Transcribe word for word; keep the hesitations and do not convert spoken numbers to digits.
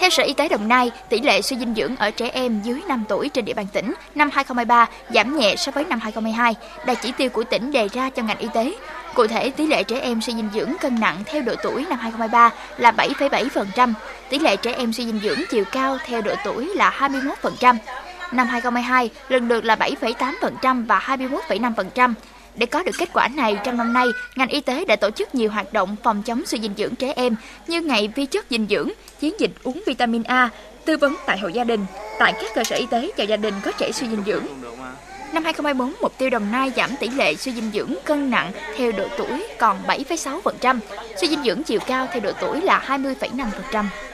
Theo Sở Y tế Đồng Nai, tỷ lệ suy dinh dưỡng ở trẻ em dưới năm tuổi trên địa bàn tỉnh năm hai không hai ba giảm nhẹ so với năm hai không hai hai, đạt chỉ tiêu của tỉnh đề ra cho ngành y tế. Cụ thể, tỷ lệ trẻ em suy dinh dưỡng cân nặng theo độ tuổi năm hai không hai ba là bảy phẩy bảy phần trăm, tỷ lệ trẻ em suy dinh dưỡng chiều cao theo độ tuổi là hai mươi mốt phần trăm. Năm hai không hai hai, lần lượt là bảy phẩy tám phần trăm và hai mươi mốt phẩy năm phần trăm. Để có được kết quả này, trong năm nay, ngành y tế đã tổ chức nhiều hoạt động phòng chống suy dinh dưỡng trẻ em như ngày vi chất dinh dưỡng, chiến dịch uống vitamin A, tư vấn tại hộ gia đình, tại các cơ sở y tế cho gia đình có trẻ suy dinh dưỡng. Năm hai không hai tư, mục tiêu Đồng Nai giảm tỷ lệ suy dinh dưỡng cân nặng theo độ tuổi còn bảy phẩy sáu phần trăm, suy dinh dưỡng chiều cao theo độ tuổi là hai mươi phẩy năm phần trăm.